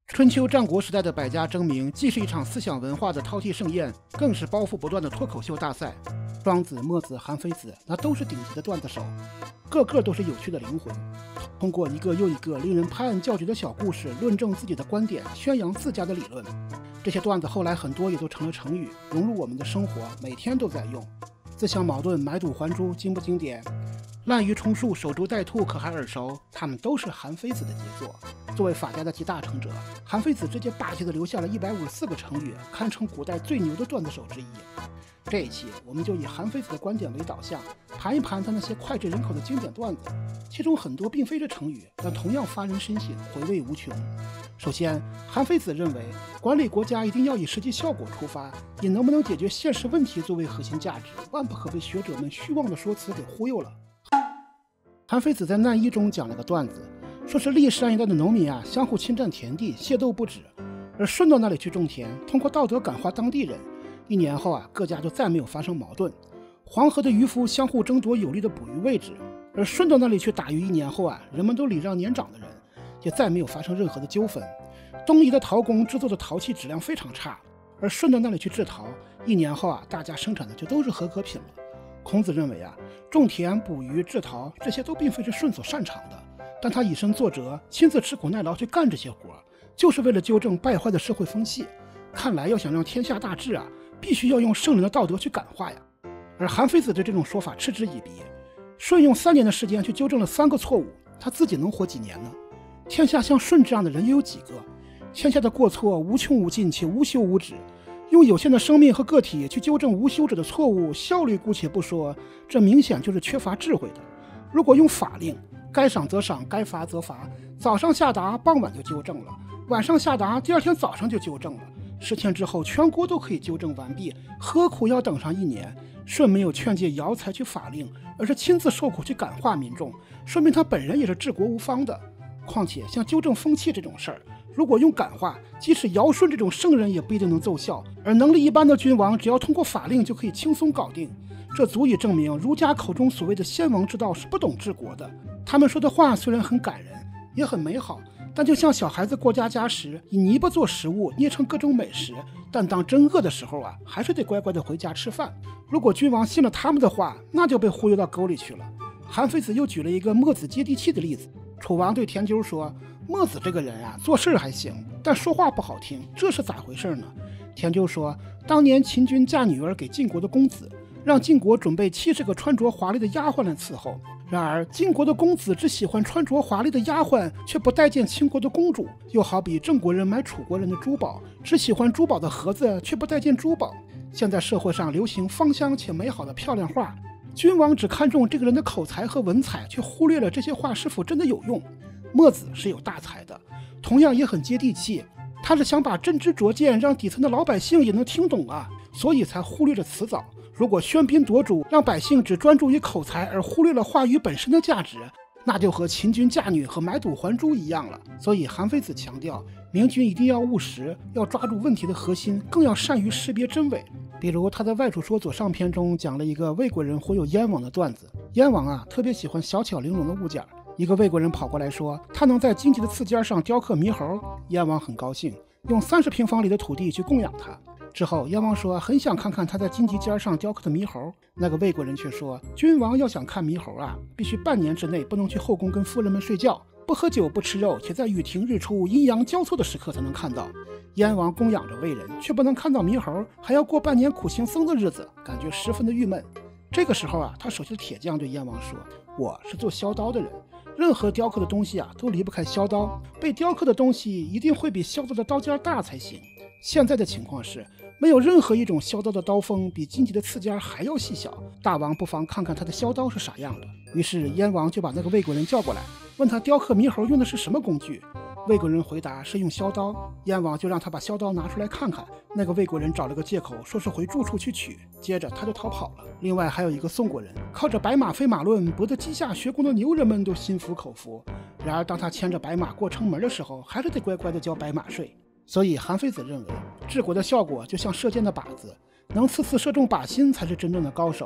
春秋战国时代的百家争鸣，既是一场思想文化的饕餮盛宴，更是包袱不断的脱口秀大赛。庄子、墨子、韩非子，那都是顶级的段子手，个个都是有趣的灵魂。通过一个又一个令人拍案叫绝的小故事，论证自己的观点，宣扬自家的理论。这些段子后来很多也都成了成语，融入我们的生活，每天都在用。自相矛盾、买椟还珠，经不经典？滥竽充数、守株待兔可还耳熟？他们都是韩非子的杰作。作为法家的集大成者，韩非子直接霸气地留下了154个成语，堪称古代最牛的段子手之一。这一期我们就以韩非子的观点为导向，盘一盘他那些脍炙人口的经典段子，其中很多并非是成语，但同样发人深省，回味无穷。首先，韩非子认为管理国家一定要以实际效果出发，以能不能解决现实问题作为核心价值，万不可被学者们虚妄的说辞给忽悠了。韩非子在难一中讲了个段子，说是历山一带的农民相互侵占田地，械斗不止，而顺到那里去种田，通过道德感化当地人。1年后各家就再没有发生矛盾。黄河的渔夫相互争夺有利的捕鱼位置，而顺到那里去打鱼1年后人们都礼让年长的人，也再没有发生任何的纠纷。东夷的陶工制作的陶器质量非常差，而顺到那里去制陶，1年后大家生产的就都是合格品了。孔子认为种田、捕鱼、制陶这些都并非是舜所擅长的，但他以身作则，亲自吃苦耐劳去干这些活，就是为了纠正败坏的社会风气。看来要想让天下大治必须要用圣人的道德去感化呀。而韩非子对这种说法嗤之以鼻。舜用3年的时间去纠正了3个错误，他自己能活几年呢？天下像舜这样的人又有几个？天下的过错无穷无尽且无休无止，用有限的生命和个体去纠正无休止的错误，效率姑且不说，这明显就是缺乏智慧的。如果用法令，该赏则赏，该罚则罚，早上下达，傍晚就纠正了，晚上下达，第2天早上就纠正了，10天之后全国都可以纠正完毕，何苦要等上1年？舜没有劝诫尧采取法令，而是亲自受苦去感化民众，说明他本人也是治国无方的。况且像纠正风气这种事儿，如果用感化，即使尧舜这种圣人也不一定能奏效，而能力一般的君王只要通过法令就可以轻松搞定。这足以证明儒家口中所谓的先王之道是不懂治国的。他们说的话虽然很感人，也很美好，但就像小孩子过家家时，以泥巴做食物，捏成各种美食，但当真饿的时候还是得乖乖的回家吃饭。如果君王信了他们的话，那就被忽悠到沟里去了。韩非子又举了一个墨子接地气的例子。楚王对田纠说，墨子这个人做事还行，但说话不好听，这是咋回事呢？田纠说，当年秦军嫁女儿给晋国的公子，让晋国准备70个穿着华丽的丫鬟来伺候。然而晋国的公子只喜欢穿着华丽的丫鬟，却不待见秦国的公主，又好比郑国人买楚国人的珠宝，只喜欢珠宝的盒子，却不待见珠宝。现在社会上流行芳香且美好的漂亮话，君王只看重这个人的口才和文采，却忽略了这些话是否真的有用。墨子是有大才的，同样也很接地气，他是想把真知灼见让底层的老百姓也能听懂所以才忽略了辞藻。如果喧宾夺主，让百姓只专注于口才而忽略了话语本身的价值，那就和秦军嫁女和买椟还珠一样了。所以韩非子强调，明君一定要务实，要抓住问题的核心，更要善于识别真伪。比如他在《外储说左上篇》中讲了一个魏国人忽悠燕王的段子。燕王特别喜欢小巧玲珑的物件，一个魏国人跑过来说，他能在荆棘的刺尖上雕刻猕猴。燕王很高兴，用30平方里的土地去供养他。之后燕王说，很想看看他在荆棘尖上雕刻的猕猴。那个魏国人却说，君王要想看猕猴必须半年之内不能去后宫跟夫人们睡觉，不喝酒不吃肉，且在雨停日出阴阳交错的时刻才能看到。燕王供养着魏人，却不能看到猕猴，还要过半年苦行僧的日子，感觉十分的郁闷。这个时候他手下的铁匠对燕王说，我是做削刀的人，任何雕刻的东西都离不开削刀，被雕刻的东西一定会比削刀的刀尖大才行。现在的情况是，没有任何一种削刀的刀锋比荆棘的刺尖还要细小，大王不妨看看他的削刀是啥样的。于是燕王就把那个魏国人叫过来，问他雕刻猕猴用的是什么工具。魏国人回答是用削刀。燕王就让他把削刀拿出来看看。那个魏国人找了个借口，说是回住处去取，接着他就逃跑了。另外还有一个宋国人，靠着白马飞马论博得稷下学宫的牛人们都心服口服，然而当他牵着白马过城门的时候，还是得乖乖的交白马税。所以韩非子认为，治国的效果就像射箭的靶子，能次次射中靶心才是真正的高手。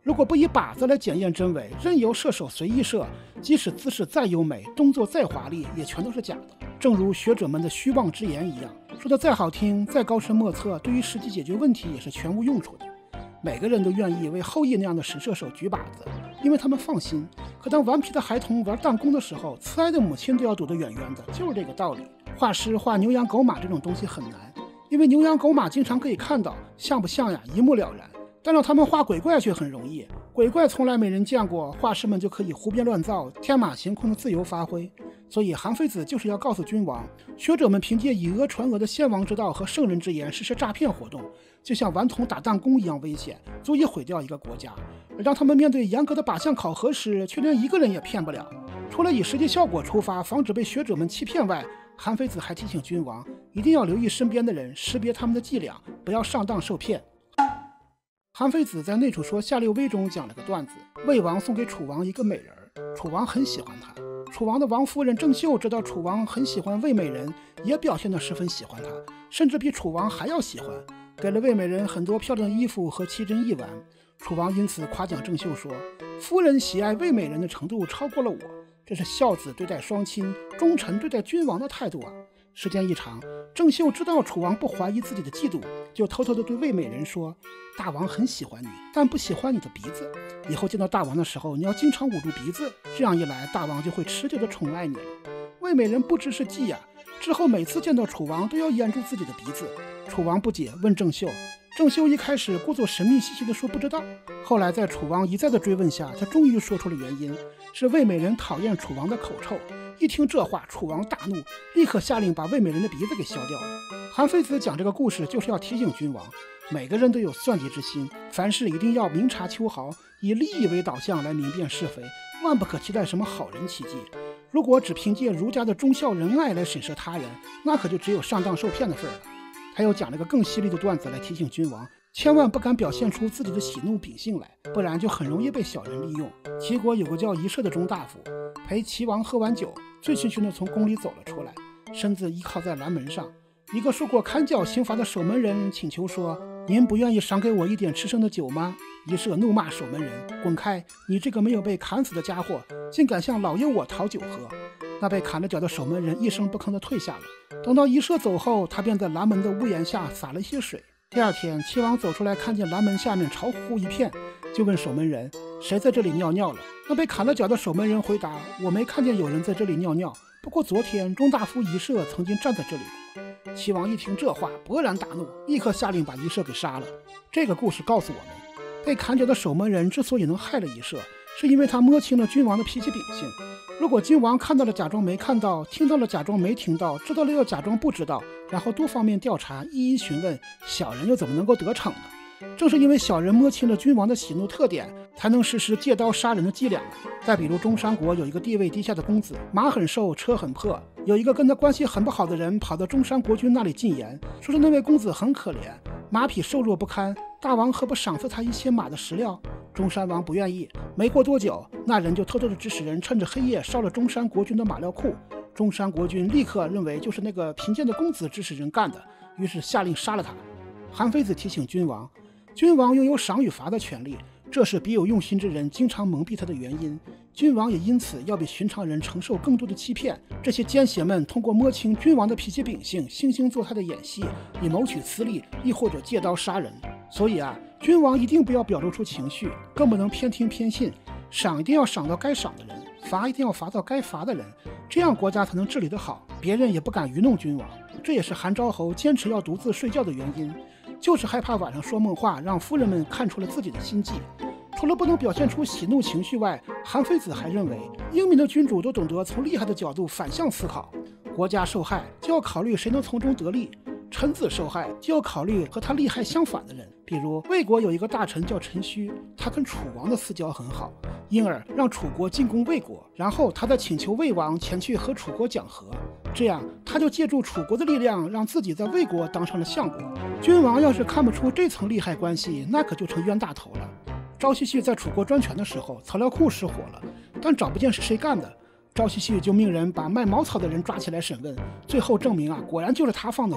如果不以靶子来检验真伪，任由射手随意射，即使姿势再优美，动作再华丽，也全都是假的。正如学者们的虚妄之言一样，说的再好听，再高深莫测，对于实际解决问题也是全无用处的。每个人都愿意为后羿那样的神射手举靶子，因为他们放心。可当顽皮的孩童玩弹弓的时候，慈爱的母亲都要躲得远远的，就是这个道理。画师画牛羊狗马这种东西很难，因为牛羊狗马经常可以看到，像不像呀，一目了然。但让他们画鬼怪却很容易，鬼怪从来没人见过，画师们就可以胡编乱造，天马行空的自由发挥。所以韩非子就是要告诉君王，学者们凭借以讹传讹的先王之道和圣人之言实施诈骗活动，就像顽童打弹弓一样危险，足以毁掉一个国家。而当他们面对严格的靶向考核时，却连一个人也骗不了。除了以实际效果出发，防止被学者们欺骗外，韩非子还提醒君王，一定要留意身边的人，识别他们的伎俩，不要上当受骗。韩非子在《内储说下六微》中讲了个段子，魏王送给楚王一个美人，楚王很喜欢她。楚王的王夫人郑袖知道楚王很喜欢魏美人，也表现得十分喜欢她，甚至比楚王还要喜欢，给了魏美人很多漂亮的衣服和奇珍异玩。楚王因此夸奖郑袖说，夫人喜爱魏美人的程度超过了我，这是孝子对待双亲，忠臣对待君王的态度啊。时间一长，郑袖知道楚王不怀疑自己的嫉妒，就偷偷地对魏美人说，大王很喜欢你，但不喜欢你的鼻子，以后见到大王的时候，你要经常捂住鼻子，这样一来，大王就会持久地宠爱你了。魏美人不知是计呀，之后每次见到楚王都要掩住自己的鼻子。楚王不解，问郑袖，郑袖一开始故作神秘兮兮地说不知道，后来在楚王一再的追问下，他终于说出了原因，是魏美人讨厌楚王的口臭。一听这话，楚王大怒，立刻下令把魏美人的鼻子给削掉了。韩非子讲这个故事就是要提醒君王，每个人都有算计之心，凡事一定要明察秋毫，以利益为导向来明辨是非，万不可期待什么好人奇迹。如果只凭借儒家的忠孝仁爱来审视他人，那可就只有上当受骗的份儿了。他又讲了个更犀利的段子来提醒君王，千万不敢表现出自己的喜怒秉性来，不然就很容易被小人利用。齐国有个叫仪射的中大夫，陪齐王喝完酒，醉醺醺地从宫里走了出来，身子依靠在栏门上。一个受过看教刑罚的守门人请求说，您不愿意赏给我一点吃剩的酒吗？仪射怒骂守门人，滚开，你这个没有被砍死的家伙，竟敢向老爷我讨酒喝。那被砍了脚的守门人一声不吭地退下了。等到仪射走后，他便在栏门的屋檐下洒了一些水。第二天，齐王走出来，看见栏门下面潮乎乎一片，就问守门人，谁在这里尿尿了？那被砍了脚的守门人回答，我没看见有人在这里尿尿，不过昨天中大夫仪射曾经站在这里过。齐王一听这话，勃然大怒，立刻下令把仪射给杀了。这个故事告诉我们，被砍脚的守门人之所以能害了仪射，是因为他摸清了君王的脾气秉性。如果君王看到了假装没看到，听到了假装没听到，知道了又假装不知道，然后多方面调查，一一询问，小人又怎么能够得逞呢？正是因为小人摸清了君王的喜怒特点，才能实施借刀杀人的伎俩。再比如中山国有一个地位低下的公子，马很瘦，车很破，有一个跟他关系很不好的人跑到中山国君那里进言，说是那位公子很可怜，马匹瘦弱不堪，大王何不赏赐他一些马的食料？中山王不愿意。没过多久，那人就偷偷的指使人趁着黑夜烧了中山国君的马料库。中山国君立刻认为就是那个贫贱的公子指使人干的，于是下令杀了他。韩非子提醒君王，君王拥有赏与罚的权利，这是别有用心之人经常蒙蔽他的原因。君王也因此要比寻常人承受更多的欺骗。这些奸邪们通过摸清君王的脾气秉性，惺惺作态的演戏，以谋取私利，亦或者借刀杀人。所以君王一定不要表露出情绪，更不能偏听偏信，赏一定要赏到该赏的人，罚一定要罚到该罚的人，这样国家才能治理得好，别人也不敢愚弄君王。这也是韩昭侯坚持要独自睡觉的原因，就是害怕晚上说梦话让夫人们看出了自己的心计。除了不能表现出喜怒情绪外，韩非子还认为，英明的君主都懂得从利害的角度反向思考，国家受害就要考虑谁能从中得利，臣子受害就要考虑和他利害相反的人。比如魏国有一个大臣叫陈须，他跟楚王的私交很好，因而让楚国进攻魏国，然后他再请求魏王前去和楚国讲和，这样他就借助楚国的力量让自己在魏国当上了相国。君王要是看不出这层利害关系，那可就成冤大头了。赵奚绪在楚国专权的时候，草料库失火了，但找不见是谁干的，赵奚绪就命人把卖茅草的人抓起来审问，最后证明果然就是他放的火。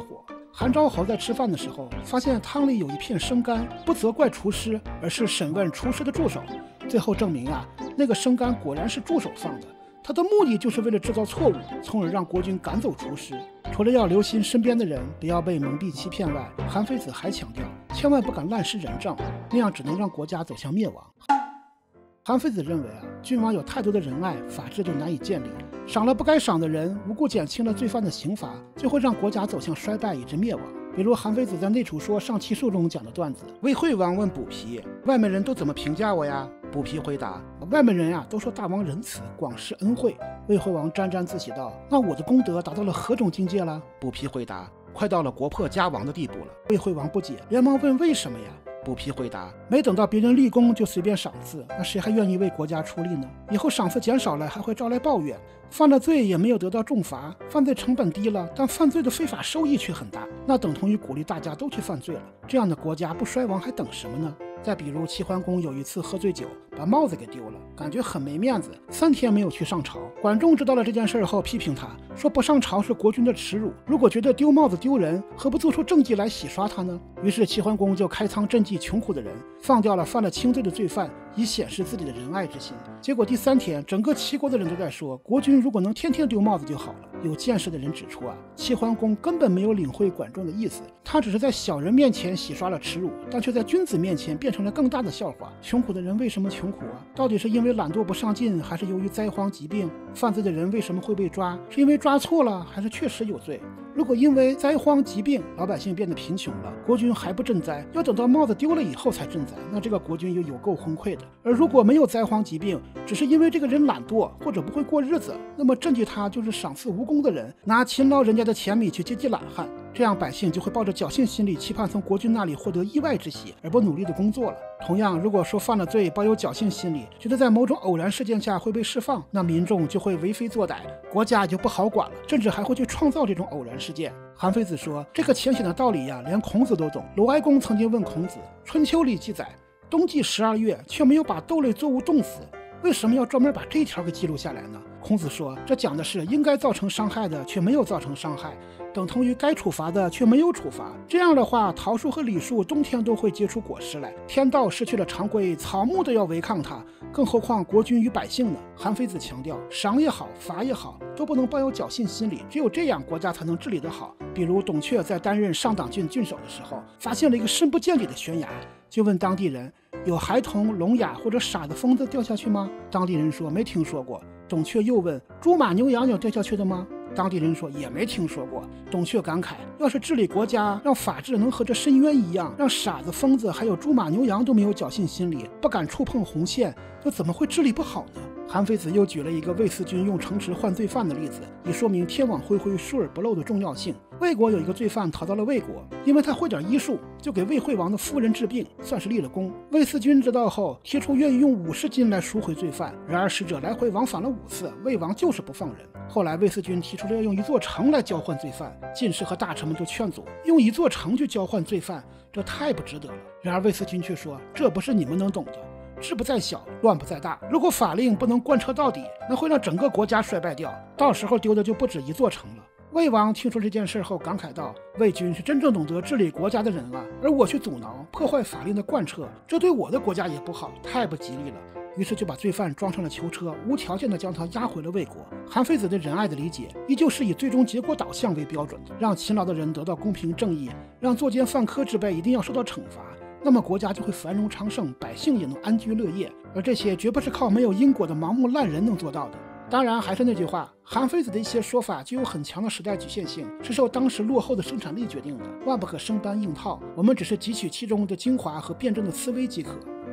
韩昭侯在吃饭的时候，发现汤里有一片生干，不责怪厨师，而是审问厨师的助手。最后证明那个生干果然是助手放的，他的目的就是为了制造错误，从而让国君赶走厨师。除了要留心身边的人不要被蒙蔽欺骗外，韩非子还强调，千万不敢滥施仁政，那样只能让国家走向灭亡。韩非子认为君王有太多的仁爱，法治就难以建立。赏了不该赏的人，无故减轻了罪犯的刑罚，就会让国家走向衰败以致灭亡。比如韩非子在《内储说上七术》中讲的段子：魏惠王问卜皮，外面人都怎么评价我呀？卜皮回答：外面人都说大王仁慈，广施恩惠。魏惠王沾沾自喜道：那我的功德达到了何种境界了？卜皮回答：快到了国破家亡的地步了。魏惠王不解，连忙问为什么呀？卜皮回答：没等到别人立功就随便赏赐，那谁还愿意为国家出力呢？以后赏赐减少了还会招来抱怨，犯了罪也没有得到重罚，犯罪成本低了，但犯罪的非法收益却很大，那等同于鼓励大家都去犯罪了。这样的国家不衰亡还等什么呢？再比如齐桓公有一次喝醉酒，把帽子给丢了，感觉很没面子，3天没有去上朝。管仲知道了这件事后批评他，说不上朝是国君的耻辱，如果觉得丢帽子丢人，何不做出政绩来洗刷他呢？于是齐桓公就开仓赈济穷苦的人，放掉了犯了轻罪的罪犯，以显示自己的仁爱之心。结果第3天，整个齐国的人都在说，国君如果能天天丢帽子就好了。有见识的人指出齐桓公根本没有领会管仲的意思，他只是在小人面前洗刷了耻辱，但却在君子面前变成了更大的笑话。穷苦的人为什么穷苦到底是因为懒惰不上进，还是由于灾荒疾病？犯罪的人为什么会被抓？是因为抓错了，还是确实有罪？如果因为灾荒疾病老百姓变得贫穷了，国君还不赈灾，要等到帽子丢了以后才赈灾，那这个国君又有够昏聩的。而如果没有灾荒疾病，只是因为这个人懒惰或者不会过日子，那么赈济他就是赏赐无功的人，拿勤劳人家的钱米去接济懒汉，这样百姓就会抱着侥幸心理，期盼从国君那里获得意外之喜，而不努力的工作了。同样，如果说犯了罪抱有侥幸心理，觉得在某种偶然事件下会被释放，那民众就会为非作歹，国家就不好管了，甚至还会去创造这种偶然事件。韩非子说，这个浅显的道理连孔子都懂。鲁哀公曾经问孔子，春秋里记载冬季12月却没有把豆类作物冻死，为什么要专门把这一条给记录下来呢？孔子说，这讲的是应该造成伤害的却没有造成伤害，等同于该处罚的却没有处罚。这样的话，桃树和李树冬天都会结出果实来，天道失去了常规，草木都要违抗它，更何况国君与百姓呢？韩非子强调，赏也好，罚也好，都不能抱有侥幸心理，只有这样国家才能治理得好。比如董阙在担任上党郡郡守的时候，发现了一个深不见底的悬崖，就问当地人，有孩童、聋哑或者傻的疯子掉下去吗？当地人说没听说过。董阙又问，猪马牛羊有掉下去的吗？当地人说也没听说过。董阙感慨，要是治理国家，让法治能和这深渊一样，让傻子、疯子还有猪马牛羊都没有侥幸心理，不敢触碰红线，又怎么会治理不好呢？韩非子又举了一个魏思君用城池换罪犯的例子，以说明天网恢恢，疏而不漏的重要性。魏国有一个罪犯逃到了魏国，因为他会点医术，就给魏惠王的夫人治病，算是立了功。魏思君知道后，提出愿意用50金来赎回罪犯，然而使者来回往返了5次，魏王就是不放人。后来魏思君提出了要用一座城来交换罪犯，进士和大臣们就劝阻，用一座城去交换罪犯，这太不值得了。然而魏思君却说，这不是你们能懂的，志不在小，乱不在大。如果法令不能贯彻到底，那会让整个国家衰败掉，到时候丢的就不止一座城了。魏王听说这件事后感慨道，魏君是真正懂得治理国家的人了，而我去阻挠破坏法令的贯彻，这对我的国家也不好，太不吉利了。于是就把罪犯装上了囚车，无条件的将他押回了魏国。韩非子对仁爱的理解依旧是以最终结果导向为标准的，让勤劳的人得到公平正义，让作奸犯科之辈一定要受到惩罚，那么国家就会繁荣昌盛，百姓也能安居乐业。而这些绝不是靠没有因果的盲目烂人能做到的。当然还是那句话，韩非子的一些说法具有很强的时代局限性，是受当时落后的生产力决定的，万不可生搬硬套，我们只是汲取其中的精华和辩证的思维即可。